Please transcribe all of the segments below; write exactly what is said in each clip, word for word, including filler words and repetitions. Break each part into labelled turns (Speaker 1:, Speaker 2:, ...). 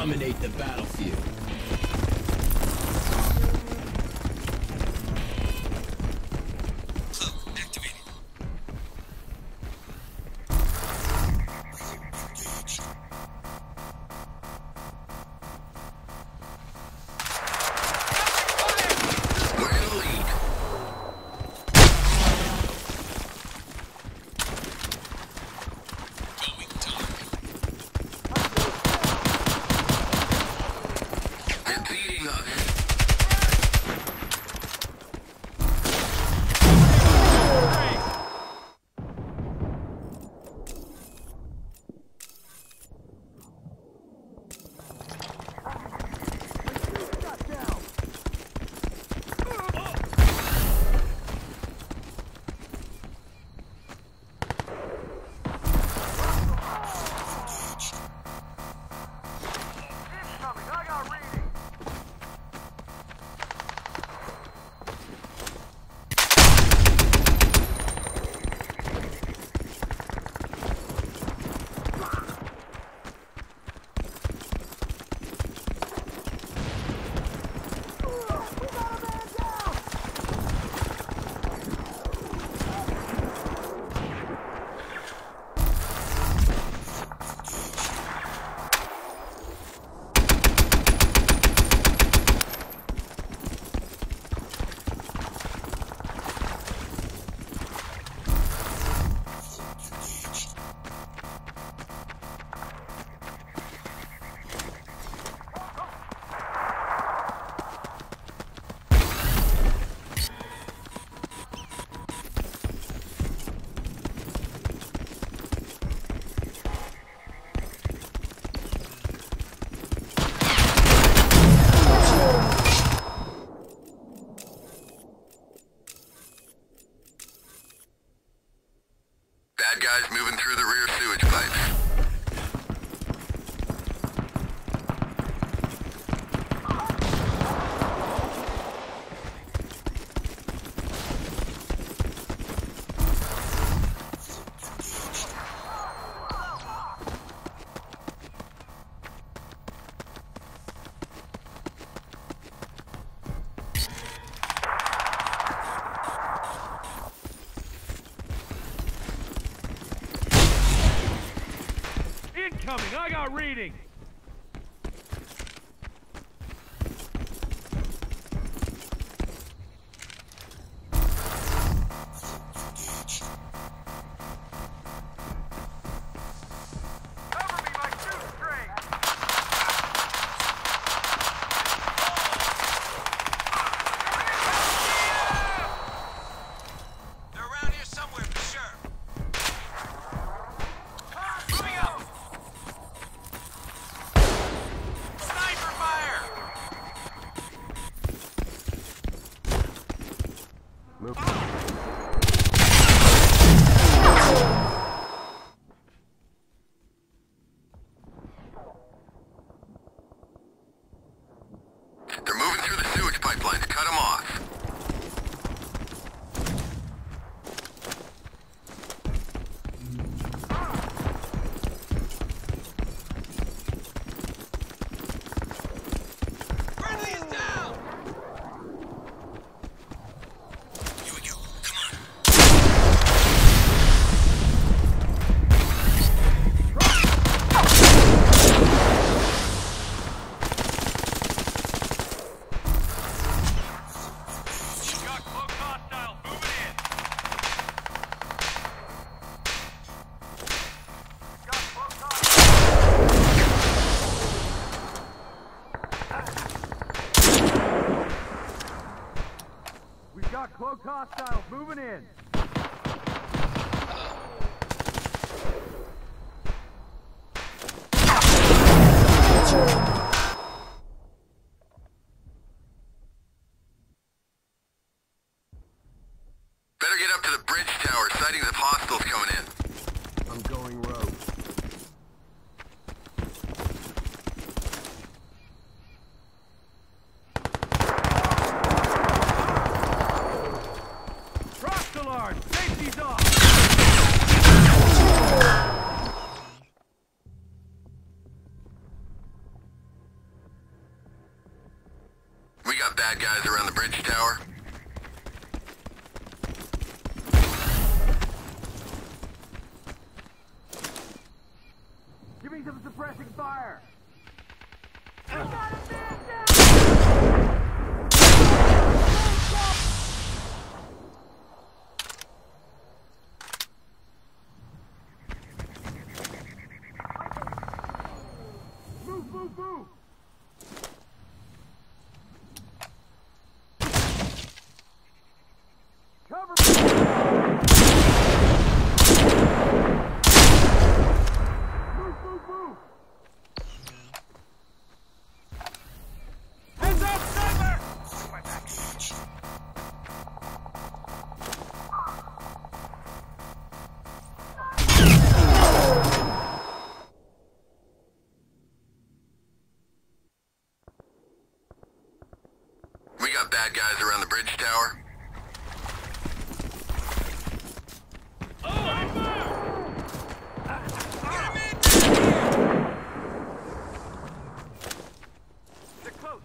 Speaker 1: dominate the battlefield.
Speaker 2: Bad guys moving through the rear sewage pipes.
Speaker 3: Incoming! I got reading! They're moving through the sewage pipelines. Cut them off.
Speaker 4: Friendly is down!
Speaker 2: Here we go. Come on.
Speaker 3: Got cloaked hostiles moving in.
Speaker 2: Better get up to the bridge tower. Sightings of hostiles coming in.
Speaker 1: I'm going rogue.
Speaker 3: Safety's off!
Speaker 2: bad guys around the bridge tower.
Speaker 3: Give me some suppressing fire. Move, move, move. Cover me. Move, move, move. Heads up, sniper! My back.
Speaker 2: We got bad guys around the bridge tower.
Speaker 3: They're close.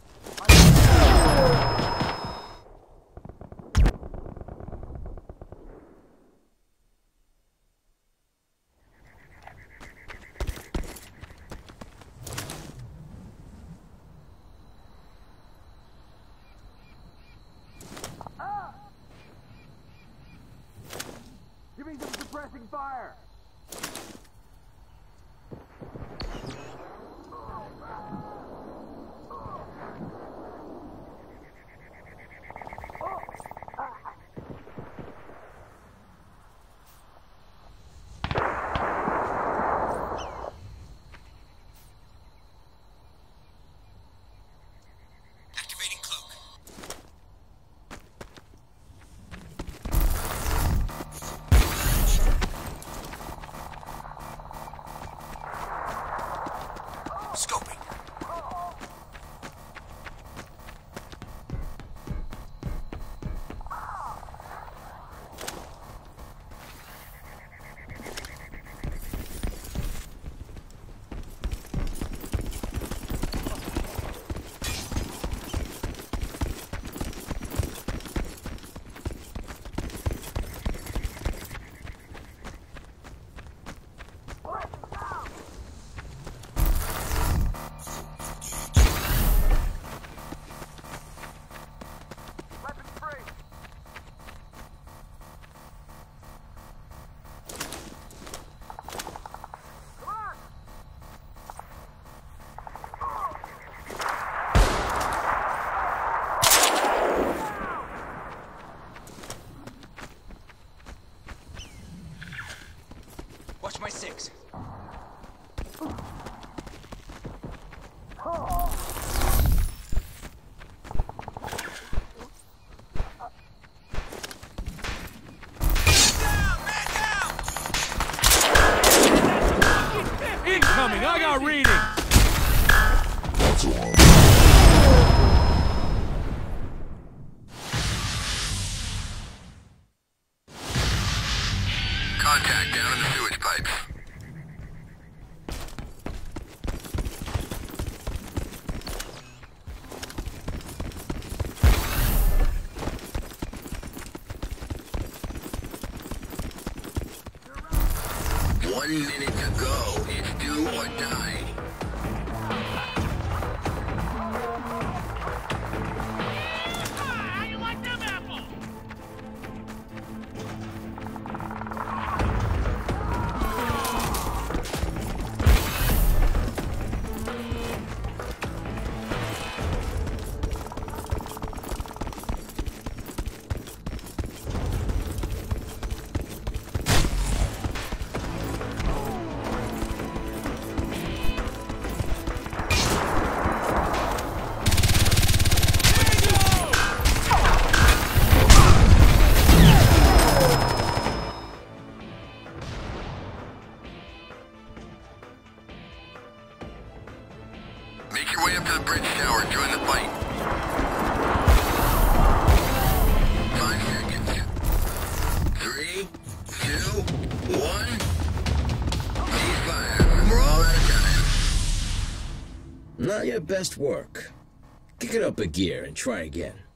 Speaker 3: Ah! Give me some suppressing fire.
Speaker 2: Activating cloak. Scoping.
Speaker 3: Weapons free. Come on.
Speaker 1: Watch my six.
Speaker 3: Incoming. I got reading.
Speaker 2: Contact down in the sewage pipes. One minute to go. It's do or die.
Speaker 3: How you like them apples?
Speaker 2: Make your way up to the bridge tower and join the fight. Five seconds. Three, two, one. Ceasefire. We're all out of time.
Speaker 1: Not your best work.
Speaker 4: Kick it up a gear and try again.